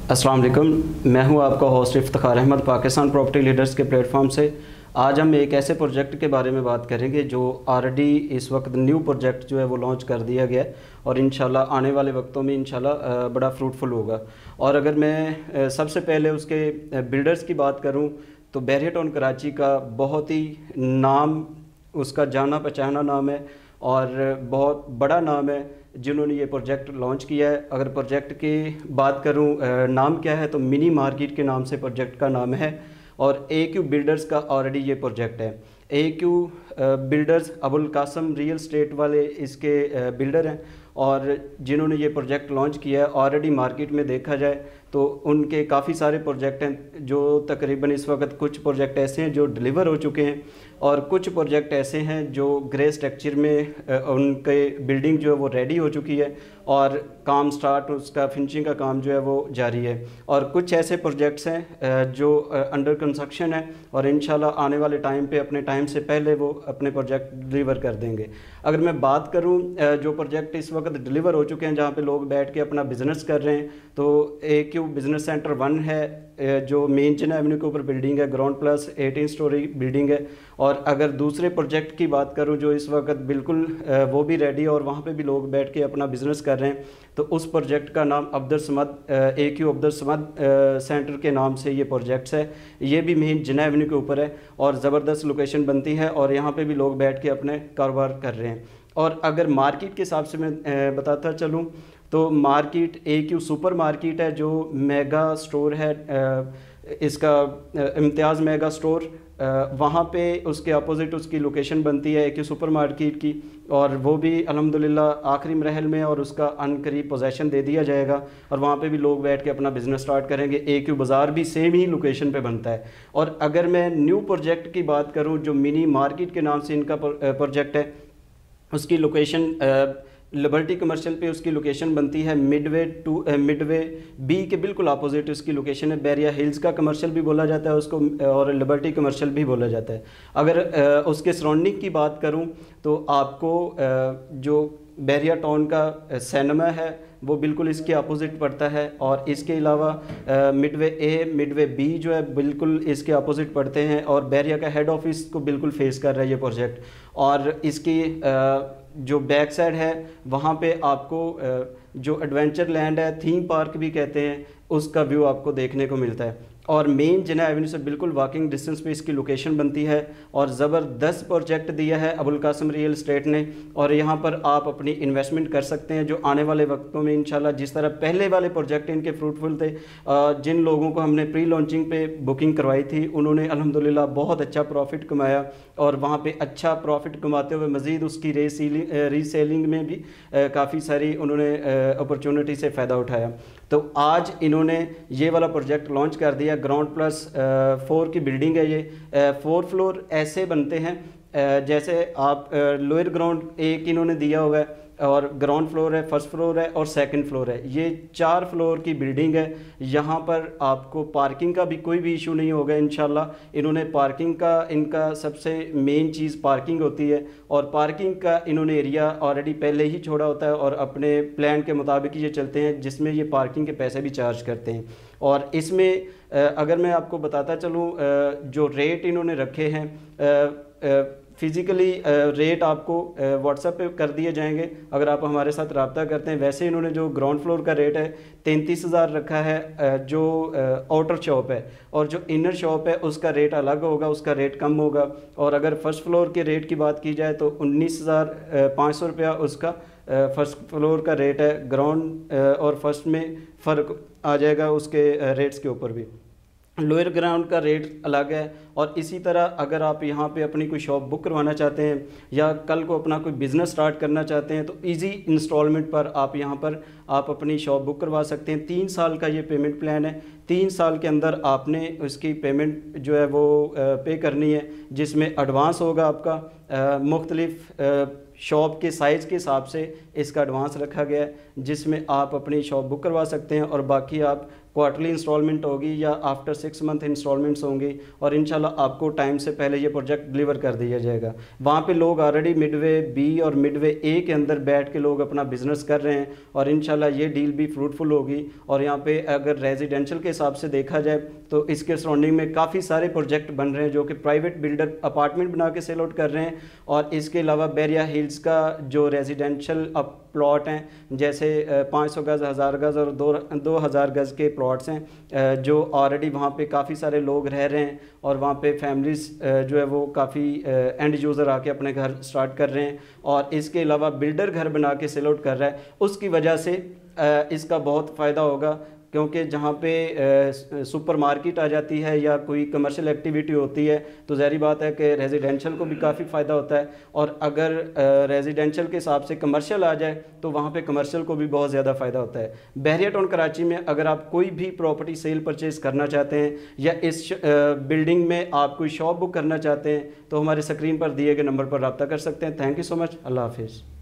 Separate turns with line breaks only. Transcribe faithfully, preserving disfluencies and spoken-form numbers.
अस्सलाम वालेकुम, मैं हूं आपका host Iftikhar Ahmad Pakistan property leaders के प्लेटफॉर्म से। आज हम एक ऐसे प्रोजेक्ट के बारे में बात करेंगे जो ऑलरेडी इस वक्त न्यू प्रोजेक्ट जो है वो लॉन्च कर दिया गया है और इंशाल्लाह आने वाले वक्तों में इंशाल्लाह बड़ा फ्रूटफुल होगा। और अगर मैं सबसे पहले उसके बिल्डर्स की बात करूं तो बैरियर टाउन कराची का बहुत ही नाम, उसका जाना पहचाना नाम है और बहुत बड़ा नाम है जिन्होंने ये प्रोजेक्ट लॉन्च किया है। अगर प्रोजेक्ट की बात करूं नाम क्या है तो मिनी मार्केट के नाम से प्रोजेक्ट का नाम है और ए क्यू बिल्डर्स का ऑलरेडी ये प्रोजेक्ट है। A Q builders Abul Qasim real estate वाले इसके बिल्डर हैं और जिन्होंने ये प्रोजेक्ट लॉन्च किया है। ऑलरेडी मार्केट में देखा जाए तो उनके काफ़ी सारे प्रोजेक्ट हैं, जो तकरीबन इस वक्त कुछ प्रोजेक्ट ऐसे हैं जो डिलीवर हो चुके हैं और कुछ प्रोजेक्ट ऐसे हैं जो ग्रे स्ट्रक्चर में उनके बिल्डिंग जो है वो रेडी हो चुकी है और काम स्टार्ट, उसका फिनिशिंग का काम जो है वो जारी है। और कुछ ऐसे प्रोजेक्ट्स हैं जो अंडर कंस्ट्रक्शन है और इंशाल्लाह आने वाले टाइम पे अपने टाइम से पहले वो अपने प्रोजेक्ट डिलीवर कर देंगे। अगर मैं बात करूं जो प्रोजेक्ट इस वक्त डिलीवर हो चुके हैं जहां पे लोग बैठ के अपना बिज़नेस कर रहे हैं, तो A Q business centre one है जो मेन जिन्ना एवेन्यू के ऊपर बिल्डिंग है, ground plus eighteen storey building है। और अगर दूसरे प्रोजेक्ट की बात करूं जो इस वक्त बिल्कुल वो भी रेडी है और वहाँ पे भी लोग बैठ के अपना बिज़नेस कर रहे हैं, तो उस प्रोजेक्ट का नाम Abdul Samad A Q Abdul Samad centre के नाम से ये प्रोजेक्ट्स है। ये भी मेन जिन्ना एवेन्यू के ऊपर है और ज़बरदस्त लोकेशन बनती है और यहाँ पे भी लोग बैठ के अपने कारोबार कर रहे हैं। और अगर मार्केट के हिसाब से मैं बताता चलूँ तो market A Q super market है जो मेगा स्टोर है, इसका इम्तियाज़ मेगा स्टोर, वहाँ पे उसके अपोजिट उसकी लोकेशन बनती है ए क्यू सुपर मार्केट की और वो भी अल्हम्दुलिल्लाह आखिरी मरहल में और उसका अनकरीब पोजेसन दे दिया जाएगा और वहाँ पे भी लोग बैठ के अपना बिज़नेस स्टार्ट करेंगे। ए क्यू बाज़ार भी सेम ही लोकेशन पे बनता है। और अगर मैं न्यू प्रोजेक्ट की बात करूँ जो मिनी मार्केट के नाम से इनका प्रोजेक्ट है, उसकी लोकेशन लिबर्टी कमर्शियल पे उसकी लोकेशन बनती है मिडवे टू मिडवे बी के बिल्कुल अपोजिट उसकी लोकेशन है। बैरिया हिल्स का कमर्शियल भी बोला जाता है उसको और लिबर्टी कमर्शियल भी बोला जाता है। अगर आ, उसके सराउंडिंग की बात करूं तो आपको आ, जो बैरिया टाउन का सिनेमा है वो बिल्कुल इसके अपोजिट पड़ता है और इसके अलावा मिडवे ए मिडवे बी जो है बिल्कुल इसके अपोजिट पड़ते हैं और बैरिया का हेड ऑफिस को बिल्कुल फेस कर रहा है ये प्रोजेक्ट। और इसकी आ, जो बैक साइड है वहाँ पे आपको जो एडवेंचर लैंड है, थीम पार्क भी कहते हैं, उसका व्यू आपको देखने को मिलता है। और मेन जिन्ना एवेन्यू से बिल्कुल वॉकिंग डिस्टेंस पे इसकी लोकेशन बनती है और ज़बरदस्त प्रोजेक्ट दिया है अबुल कासम रियल स्टेट ने और यहाँ पर आप अपनी इन्वेस्टमेंट कर सकते हैं जो आने वाले वक्तों में इंशाल्लाह जिस तरह पहले वाले प्रोजेक्ट इनके फ्रूटफुल थे, जिन लोगों को हमने प्री लॉन्चिंग पे बुकिंग करवाई थी उन्होंने अल्हम्दुलिल्लाह बहुत अच्छा प्रॉफिट कमाया और वहाँ पर अच्छा प्रॉफिट कमाते हुए मज़ीद उसकी रीसेलिंग रीसेलिंग में भी काफ़ी सारी उन्होंने अपॉर्चुनिटी से फ़ायदा उठाया। तो आज इन्होंने ये वाला प्रोजेक्ट लॉन्च कर दिया। ग्राउंड प्लस फोर की बिल्डिंग है ये। फोर फ्लोर ऐसे बनते हैं जैसे आप लोअर ग्राउंड एक इन्होंने दिया हुआ है और ग्राउंड फ्लोर है, फर्स्ट फ्लोर है और सेकंड फ्लोर है। ये चार फ्लोर की बिल्डिंग है। यहाँ पर आपको पार्किंग का भी कोई भी इशू नहीं होगा इंशाल्लाह। इन्होंने पार्किंग का, इनका सबसे मेन चीज़ पार्किंग होती है और पार्किंग का इन्होंने एरिया ऑलरेडी पहले ही छोड़ा होता है और अपने प्लान के मुताबिक ये चलते हैं जिसमें ये पार्किंग के पैसे भी चार्ज करते हैं। और इसमें अगर मैं आपको बताता चलूँ जो रेट इन्होंने रखे हैं फिज़िकली रेट आपको व्हाट्सएप पे कर दिए जाएंगे अगर आप हमारे साथ रब्ता करते हैं। वैसे इन्होंने जो ग्राउंड फ्लोर का रेट है तैंतीस हज़ार रखा है जो आउटर शॉप है और जो इनर शॉप है उसका रेट अलग होगा, उसका रेट कम होगा। और अगर फर्स्ट फ्लोर के रेट की बात की जाए तो उन्नीस हज़ार पाँच सौ रुपया उसका फर्स्ट फ्लोर का रेट है। ग्राउंड और फर्स्ट में फ़र्क आ जाएगा उसके रेट्स के ऊपर भी। लोअर ग्राउंड का रेट अलग है। और इसी तरह अगर आप यहाँ पे अपनी कोई शॉप बुक करवाना चाहते हैं या कल को अपना कोई बिज़नेस स्टार्ट करना चाहते हैं तो इजी इंस्टॉलमेंट पर आप यहाँ पर आप अपनी शॉप बुक करवा सकते हैं। तीन साल का ये पेमेंट प्लान है। तीन साल के अंदर आपने उसकी पेमेंट जो है वो पे करनी है जिसमें एडवांस होगा आपका मुख्तलिफ शॉप के साइज़ के हिसाब से इसका एडवांस रखा गया है जिसमें आप अपनी शॉप बुक करवा सकते हैं और बाकी आप क्वार्टरली इंस्टॉलमेंट होगी या आफ्टर सिक्स मंथ इंस्टॉलमेंट्स होंगी, और इंशाल्लाह आपको टाइम से पहले ये प्रोजेक्ट डिलीवर कर दिया जाएगा। वहाँ पे लोग ऑलरेडी मिडवे बी और मिडवे ए के अंदर बैठ के लोग अपना बिजनेस कर रहे हैं और इंशाल्लाह ये डील भी फ्रूटफुल होगी। और यहाँ पे अगर रेजिडेंशियल के हिसाब से देखा जाए तो इसके सराउंडिंग में काफ़ी सारे प्रोजेक्ट बन रहे हैं जो कि प्राइवेट बिल्डर अपार्टमेंट बना के सेल आउट कर रहे हैं। और इसके अलावा बैरिया हिल्स का जो रेजिडेंशियल प्लॉट हैं, जैसे पाँच सौ गज़, हज़ार गज़ और दो दो हज़ार गज़ के प्लॉट्स हैं जो ऑलरेडी वहाँ पे काफ़ी सारे लोग रह रहे हैं और वहाँ पे फैमिलीज़ जो है वो काफ़ी एंड यूज़र आके अपने घर स्टार्ट कर रहे हैं। और इसके अलावा बिल्डर घर बना के सेल आउट कर रहा है, उसकी वजह से इसका बहुत फ़ायदा होगा, क्योंकि जहाँ पे सुपर मार्केट आ जाती है या कोई कमर्शियल एक्टिविटी होती है तो ज़ाहिर बात है कि रेजिडेंशियल को भी काफ़ी फ़ायदा होता है। और अगर रेजिडेंशियल के हिसाब से कमर्शियल आ जाए तो वहाँ पे कमर्शियल को भी बहुत ज़्यादा फ़ायदा होता है। बहरिया टाउन कराची में अगर आप कोई भी प्रॉपर्टी सेल परचेज़ करना चाहते हैं या इस बिल्डिंग में आप कोई शॉप बुक करना चाहते हैं तो हमारे स्क्रीन पर दिए गए नंबर पर रब्ता कर सकते हैं। Thank you so much. अल्लाह हाफिज़।